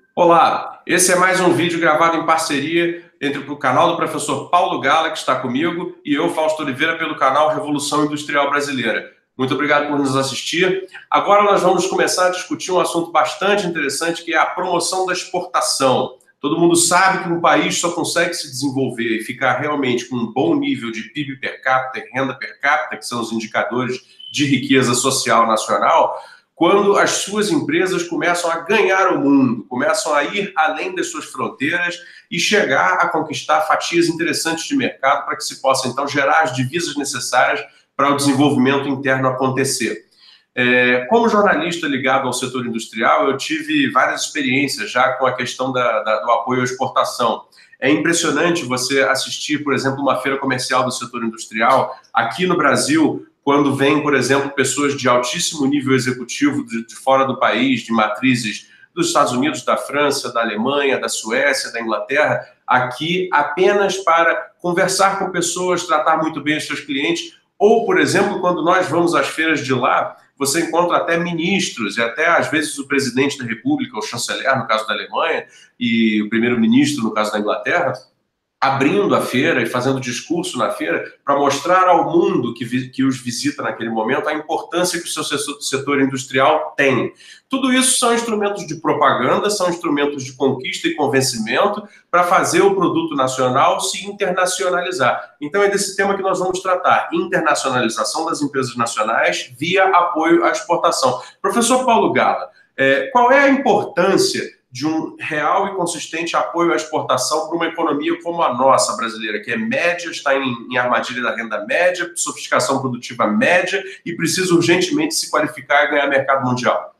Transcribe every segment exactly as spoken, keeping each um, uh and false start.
Olá, esse é mais um vídeo gravado em parceria entre o canal do professor Paulo Gala, que está comigo, e eu, Fausto Oliveira, pelo canal Revolução Industrial Brasileira. Muito obrigado por nos assistir. Agora nós vamos começar a discutir um assunto bastante interessante, que é a promoção da exportação. Todo mundo sabe que um país só consegue se desenvolver e ficar realmente com um bom nível de P I B per capita e renda per capita, que são os indicadores de riqueza social nacional, quando as suas empresas começam a ganhar o mundo, começam a ir além das suas fronteiras e chegar a conquistar fatias interessantes de mercado para que se possa, então, gerar as divisas necessárias para o desenvolvimento interno acontecer. É, como jornalista ligado ao setor industrial, eu tive várias experiências já com a questão da, da, do apoio à exportação. É impressionante você assistir, por exemplo, uma feira comercial do setor industrial aqui no Brasil, quando vem, por exemplo, pessoas de altíssimo nível executivo de, de fora do país, de matrizes dos Estados Unidos, da França, da Alemanha, da Suécia, da Inglaterra, aqui apenas para conversar com pessoas, tratar muito bem os seus clientes, ou, por exemplo, quando nós vamos às feiras de lá, você encontra até ministros e até, às vezes, o presidente da República, o chanceler, no caso da Alemanha, e o primeiro-ministro, no caso da Inglaterra, abrindo a feira e fazendo discurso na feira para mostrar ao mundo que, vi, que os visita naquele momento a importância que o seu setor industrial tem. Tudo isso são instrumentos de propaganda, são instrumentos de conquista e convencimento para fazer o produto nacional se internacionalizar. Então é desse tema que nós vamos tratar, internacionalização das empresas nacionais via apoio à exportação. Professor Paulo Gala, é, qual é a importância de um real e consistente apoio à exportação para uma economia como a nossa brasileira, que é média, está em, em armadilha da renda média, sofisticação produtiva média e precisa urgentemente se qualificar e ganhar mercado mundial?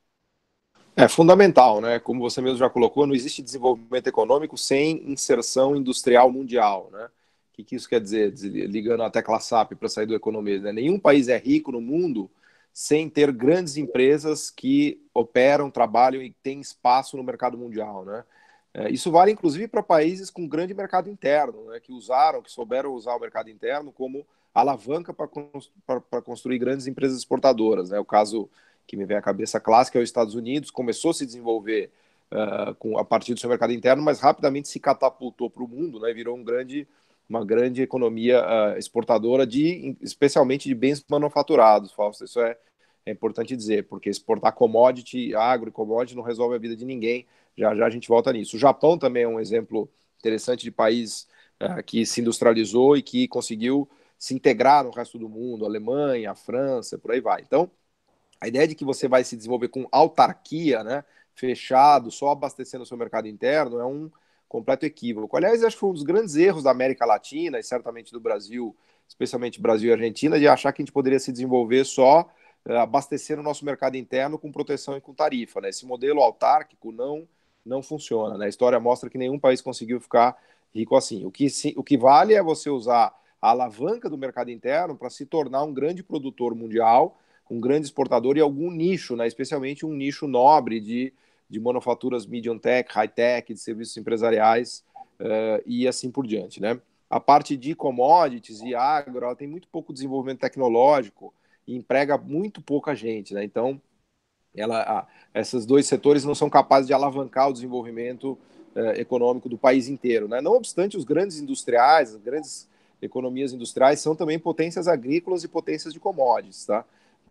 É fundamental, né? Como você mesmo já colocou, não existe desenvolvimento econômico sem inserção industrial mundial, né? O que, que isso quer dizer? Ligando a tecla S A P para sair do economia, né? Nenhum país é rico no mundo sem ter grandes empresas que operam, trabalham e têm espaço no mercado mundial, né? É, isso vale inclusive para países com grande mercado interno, né? Que usaram, que souberam usar o mercado interno como alavanca para construir grandes empresas exportadoras, né? O caso que me vem à cabeça clássica é os Estados Unidos, começou a se desenvolver uh, com, a partir do seu mercado interno, mas rapidamente se catapultou para o mundo, né, virou um grande, uma grande economia uh, exportadora, de, especialmente de bens manufaturados, Fausto. Isso é, é importante dizer, porque exportar commodity, agro e commodity não resolve a vida de ninguém. Já já a gente volta nisso. O Japão também é um exemplo interessante de país uh, que se industrializou e que conseguiu se integrar no resto do mundo, a Alemanha, a França, por aí vai. Então, a ideia de que você vai se desenvolver com autarquia, né, fechado, só abastecendo o seu mercado interno, é um completo equívoco. Aliás, acho que foi um dos grandes erros da América Latina e certamente do Brasil, especialmente Brasil e Argentina, de achar que a gente poderia se desenvolver só uh, abastecendo o nosso mercado interno com proteção e com tarifa. Né? Esse modelo autárquico não, não funciona. Né? A história mostra que nenhum país conseguiu ficar rico assim. O que, se, o que vale é você usar a alavanca do mercado interno para se tornar um grande produtor mundial, um grande exportador e algum nicho, né, especialmente um nicho nobre de, de manufaturas medium tech, high tech, de serviços empresariais uh, e assim por diante. Né? A parte de commodities e agro, ela tem muito pouco desenvolvimento tecnológico e emprega muito pouca gente. Né? Então, ela, a, esses dois setores não são capazes de alavancar o desenvolvimento uh, econômico do país inteiro. Né? Não obstante, os grandes industriais, as grandes economias industriais são também potências agrícolas e potências de commodities, tá?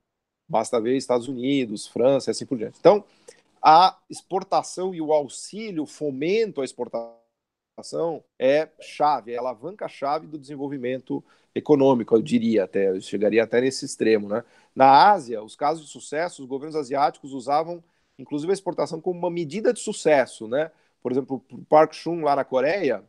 Basta ver Estados Unidos, França e assim por diante. Então, a exportação e o auxílio, o fomento à exportação é chave, é a alavanca-chave do desenvolvimento econômico, eu diria até, eu chegaria até nesse extremo. Né? Na Ásia, os casos de sucesso, os governos asiáticos usavam, inclusive, a exportação como uma medida de sucesso. Né? Por exemplo, o Park Chung, lá na Coreia,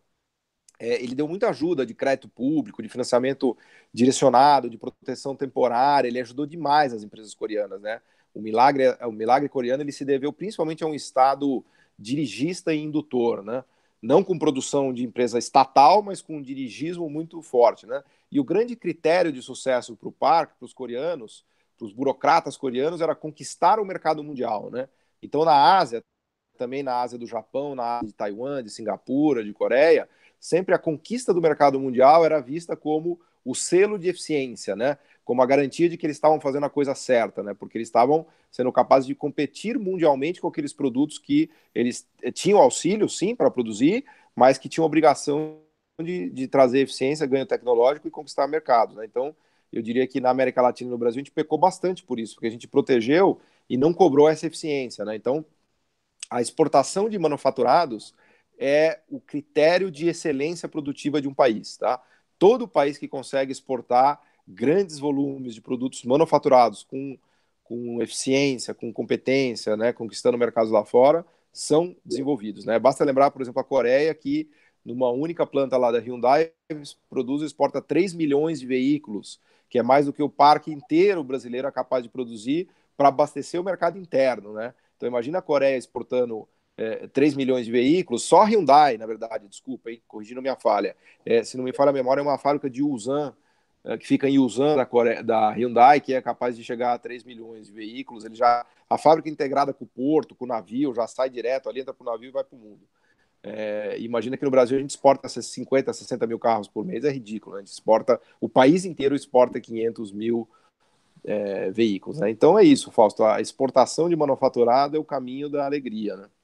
É, ele deu muita ajuda de crédito público, de financiamento direcionado, de proteção temporária, ele ajudou demais as empresas coreanas, né? O milagre, o milagre coreano ele se deveu principalmente a um Estado dirigista e indutor, né? Não com produção de empresa estatal, mas com um dirigismo muito forte, né? E o grande critério de sucesso para o parque, para os coreanos, para os burocratas coreanos, era conquistar o mercado mundial, né? Então, na Ásia, também na Ásia do Japão, na Ásia de Taiwan, de Singapura, de Coreia, sempre a conquista do mercado mundial era vista como o selo de eficiência, né? como a garantia de que eles estavam fazendo a coisa certa, né? Porque eles estavam sendo capazes de competir mundialmente com aqueles produtos que eles tinham auxílio, sim, para produzir, mas que tinham obrigação de, de trazer eficiência, ganho tecnológico e conquistar mercados, né? Então, eu diria que na América Latina e no Brasil a gente pecou bastante por isso, porque a gente protegeu e não cobrou essa eficiência, né? Então, a exportação de manufaturados é o critério de excelência produtiva de um país, tá? Todo país que consegue exportar grandes volumes de produtos manufaturados com, com eficiência, com competência, né, conquistando mercados lá fora, são desenvolvidos, né? Basta lembrar, por exemplo, a Coreia, que numa única planta lá da Hyundai produz e exporta três milhões de veículos, que é mais do que o parque inteiro brasileiro é capaz de produzir para abastecer o mercado interno, né? Então imagina a Coreia exportando é, três milhões de veículos, só Hyundai, na verdade, desculpa, hein, corrigindo minha falha. É, se não me falha a memória, é uma fábrica de Ulsan, é, que fica em Ulsan, da, Coreia, da Hyundai, que é capaz de chegar a três milhões de veículos. Ele já, a fábrica integrada com o porto, com o navio, já sai direto ali, entra para o navio e vai para o mundo. É, imagina que no Brasil a gente exporta cinquenta, sessenta mil carros por mês, é ridículo, né? A gente exporta, o país inteiro exporta quinhentos mil é, veículos, né? Então é isso, Fausto, a exportação de manufaturado é o caminho da alegria, né?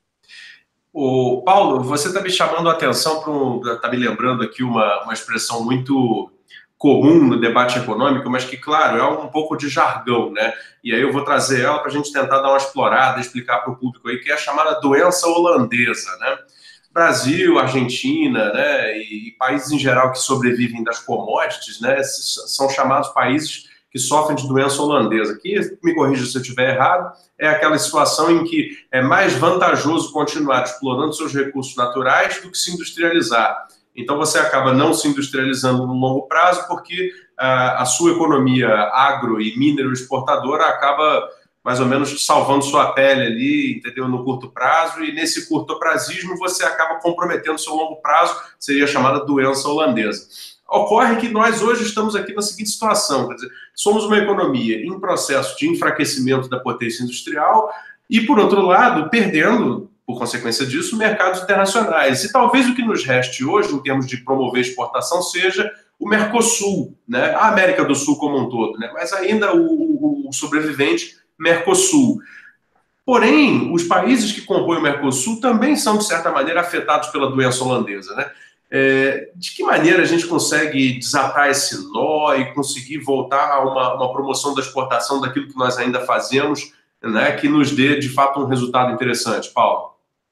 O Paulo, você está me chamando a atenção para um, está me lembrando aqui uma, uma expressão muito comum no debate econômico, mas que, claro, é um pouco de jargão, né? E aí eu vou trazer ela para a gente tentar dar uma explorada, explicar para o público aí, que é a chamada doença holandesa, né? Brasil, Argentina, né, e, e países em geral que sobrevivem das commodities, né, são chamados países que sofrem de doença holandesa, que, me corrija se eu estiver errado, é aquela situação em que é mais vantajoso continuar explorando seus recursos naturais do que se industrializar. Então você acaba não se industrializando no longo prazo porque a, a sua economia agro e minero exportadora acaba mais ou menos salvando sua pele ali, entendeu, no curto prazo, e nesse curto prazismo você acaba comprometendo seu longo prazo, seria a chamada doença holandesa. Ocorre que nós hoje estamos aqui na seguinte situação, quer dizer, somos uma economia em processo de enfraquecimento da potência industrial e, por outro lado, perdendo, por consequência disso, mercados internacionais. E talvez o que nos reste hoje, em termos de promover exportação, seja o Mercosul, né? A América do Sul como um todo, né? Mas ainda o, o, o sobrevivente Mercosul. Porém, os países que compõem o Mercosul também são, de certa maneira, afetados pela doença holandesa, né? É, de que maneira a gente consegue desatar esse nó e conseguir voltar a uma, uma promoção da exportação daquilo que nós ainda fazemos, né, que nos dê, de fato, um resultado interessante, Paulo?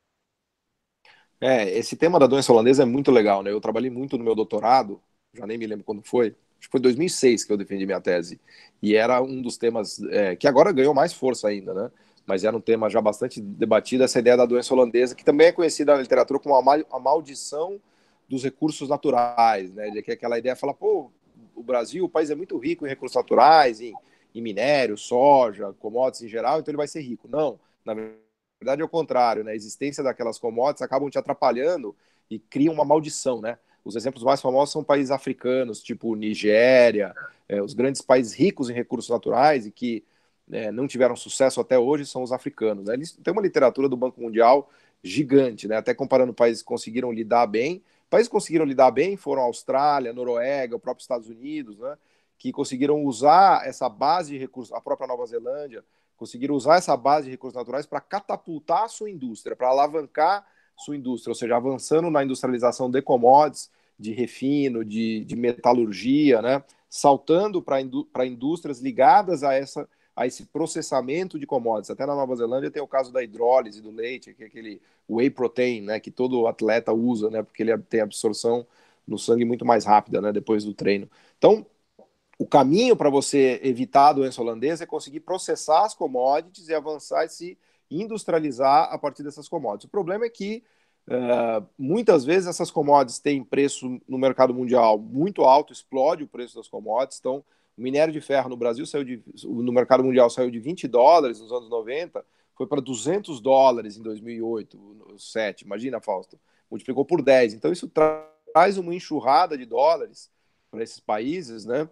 É, esse tema da doença holandesa é muito legal, né? Eu trabalhei muito no meu doutorado, já nem me lembro quando foi, acho que foi em dois mil e seis que eu defendi minha tese, e era um dos temas é, que agora ganhou mais força ainda, né? Mas era um tema já bastante debatido, essa ideia da doença holandesa, que também é conhecida na literatura como a, mal, a maldição dos recursos naturais, né? De que aquela ideia fala, pô, o Brasil, o país é muito rico em recursos naturais, em, em minério, soja, commodities em geral, então ele vai ser rico. Não, na verdade é o contrário, né? A existência daquelas commodities acabam te atrapalhando e criam uma maldição, né? Os exemplos mais famosos são países africanos, tipo Nigéria, é, os grandes países ricos em recursos naturais e que é, não tiveram sucesso até hoje são os africanos, né? Eles têm uma literatura do Banco Mundial gigante, né? Até comparando países que conseguiram lidar bem. Países que conseguiram lidar bem foram a Austrália, a Noruega, o próprio Estados Unidos, né? Que conseguiram usar essa base de recursos, a própria Nova Zelândia, conseguiram usar essa base de recursos naturais para catapultar a sua indústria, para alavancar sua indústria, ou seja, avançando na industrialização de commodities, de refino, de, de metalurgia, né? Saltando para indú indústrias ligadas a, essa, a esse processamento de commodities. Até na Nova Zelândia tem o caso da hidrólise do leite, que é aquele whey protein, né? Que todo atleta usa, né? Porque ele tem absorção no sangue muito mais rápida, né? Depois do treino. Então, o caminho para você evitar a doença holandesa é conseguir processar as commodities e avançar e se industrializar a partir dessas commodities. O problema é que uh, muitas vezes essas commodities têm preço no mercado mundial muito alto, explode o preço das commodities. Então, o minério de ferro no Brasil saiu de, no mercado mundial saiu de vinte dólares nos anos noventa, foi para duzentos dólares em dois mil e oito, dois mil e sete. Imagina, Fausto, multiplicou por dez. Então, isso tra traz uma enxurrada de dólares para esses países, né?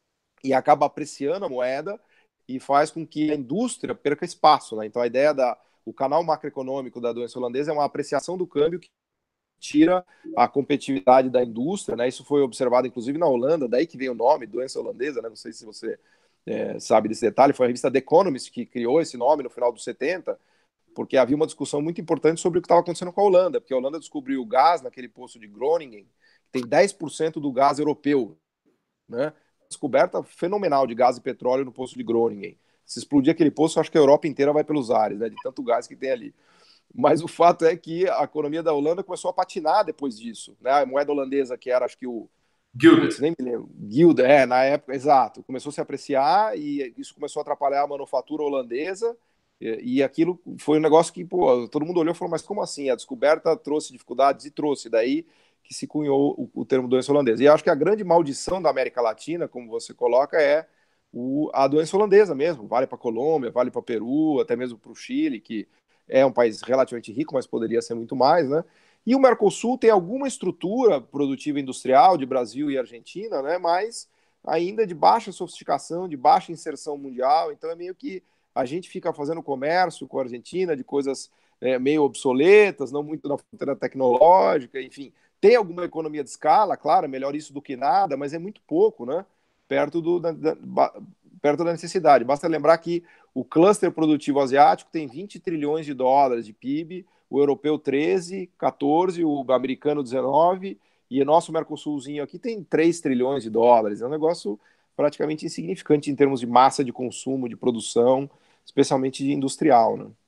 E acaba apreciando a moeda e faz com que a indústria perca espaço, né? Então a ideia da o canal macroeconômico da doença holandesa é uma apreciação do câmbio que tira a competitividade da indústria, né? Isso foi observado inclusive na Holanda, daí que vem o nome, doença holandesa, né? Não sei se você é, sabe desse detalhe, foi a revista The Economist que criou esse nome no final dos setenta, porque havia uma discussão muito importante sobre o que estava acontecendo com a Holanda, porque a Holanda descobriu o gás naquele poço de Groningen, que tem dez por cento do gás europeu, né? Descoberta fenomenal de gás e petróleo no poço de Groningen. Se explodir aquele poço, acho que a Europa inteira vai pelos ares, né? De tanto gás que tem ali. Mas o fato é que a economia da Holanda começou a patinar depois disso, né? A moeda holandesa, que era, acho que o... Gilda. Nem me lembro. Gilda, é, na época, exato. Começou a se apreciar e isso começou a atrapalhar a manufatura holandesa e, e aquilo foi um negócio que, pô, todo mundo olhou e falou, mas como assim? A descoberta trouxe dificuldades e trouxe. Daí que se cunhou o, o termo doença holandesa. E acho que a grande maldição da América Latina, como você coloca, é o, a doença holandesa mesmo. Vale para a Colômbia, vale para o Peru, até mesmo para o Chile, que é um país relativamente rico, mas poderia ser muito mais, né? E o Mercosul tem alguma estrutura produtiva industrial de Brasil e Argentina, né? Mas ainda de baixa sofisticação, de baixa inserção mundial. Então é meio que a gente fica fazendo comércio com a Argentina de coisas é, meio obsoletas, não muito na fronteira tecnológica, enfim. Tem alguma economia de escala, claro, melhor isso do que nada, mas é muito pouco, né? Perto, do, da, da, perto da necessidade. Basta lembrar que o cluster produtivo asiático tem vinte trilhões de dólares de P I B, o europeu treze, quatorze, o americano dezenove, e o nosso Mercosulzinho aqui tem três trilhões de dólares. É um negócio praticamente insignificante em termos de massa de consumo, de produção, especialmente de industrial, né?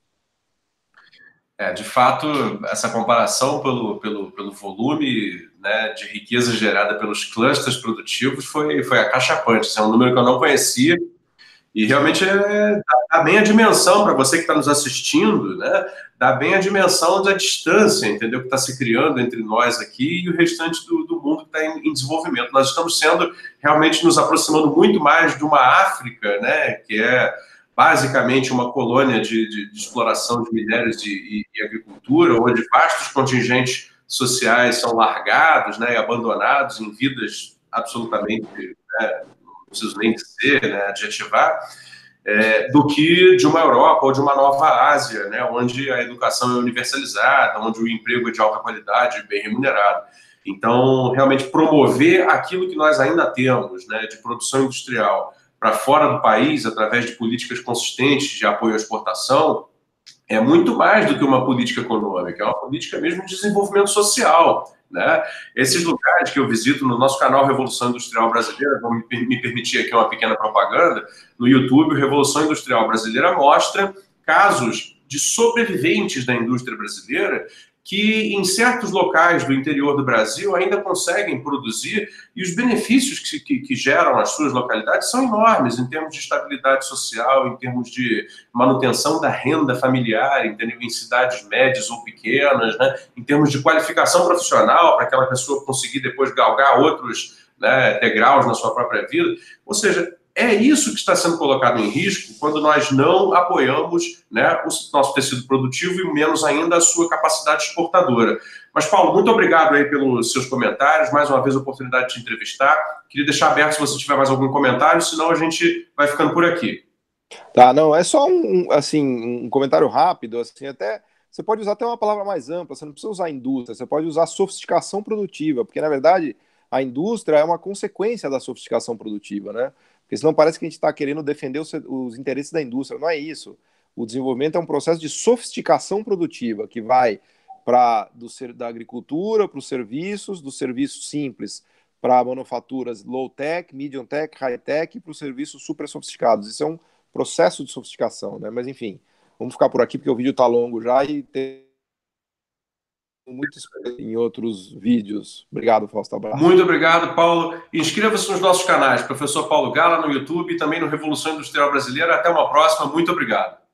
É, de fato, essa comparação pelo, pelo, pelo volume, né, de riqueza gerada pelos clusters produtivos foi, foi acachapante. Esse é um número que eu não conhecia e realmente é, dá, dá bem a dimensão para você que está nos assistindo, né, dá bem a dimensão da distância, entendeu, que está se criando entre nós aqui e o restante do, do mundo que está em, em desenvolvimento. Nós estamos sendo realmente nos aproximando muito mais de uma África, né, que é basicamente uma colônia de, de, de exploração de minérios e, e, e agricultura, onde vastos contingentes sociais são largados, né, e abandonados em vidas absolutamente, né, não preciso nem dizer, né, adjetivar, é, do que de uma Europa ou de uma nova Ásia, né, onde a educação é universalizada, onde o emprego é de alta qualidade, bem remunerado. Então, realmente promover aquilo que nós ainda temos, né, de produção industrial, para fora do país, através de políticas consistentes de apoio à exportação, é muito mais do que uma política econômica, é uma política mesmo de desenvolvimento social, né? Esses lugares que eu visito no nosso canal Revolução Industrial Brasileira, vou me permitir aqui uma pequena propaganda, no YouTube, o Revolução Industrial Brasileira mostra casos de sobreviventes da indústria brasileira que em certos locais do interior do Brasil ainda conseguem produzir e os benefícios que, que, que geram as suas localidades são enormes em termos de estabilidade social, em termos de manutenção da renda familiar, entendeu? Em cidades médias ou pequenas, né? Em termos de qualificação profissional para aquela pessoa conseguir depois galgar outros, né, degraus na sua própria vida. Ou seja, é isso que está sendo colocado em risco quando nós não apoiamos, né, o nosso tecido produtivo e menos ainda a sua capacidade exportadora. Mas, Paulo, muito obrigado aí pelos seus comentários. Mais uma vez, a oportunidade de te entrevistar. Queria deixar aberto se você tiver mais algum comentário, senão a gente vai ficando por aqui. Tá, não, é só um, assim, um comentário rápido, assim, até... Você pode usar até uma palavra mais ampla, você não precisa usar indústria, você pode usar sofisticação produtiva, porque, na verdade, a indústria é uma consequência da sofisticação produtiva, né? Porque senão parece que a gente está querendo defender os, os interesses da indústria. Não é isso. O desenvolvimento é um processo de sofisticação produtiva que vai para da agricultura para os serviços, dos serviços simples para manufaturas low-tech, medium-tech, high-tech e para os serviços super sofisticados. Isso é um processo de sofisticação, né? Mas, enfim, vamos ficar por aqui porque o vídeo está longo já e tem muito em outros vídeos. Obrigado, Fausto. Abraço. Muito obrigado, Paulo. Inscreva-se nos nossos canais, Professor Paulo Gala no YouTube e também no Revolução Industrial Brasileira. Até uma próxima. Muito obrigado.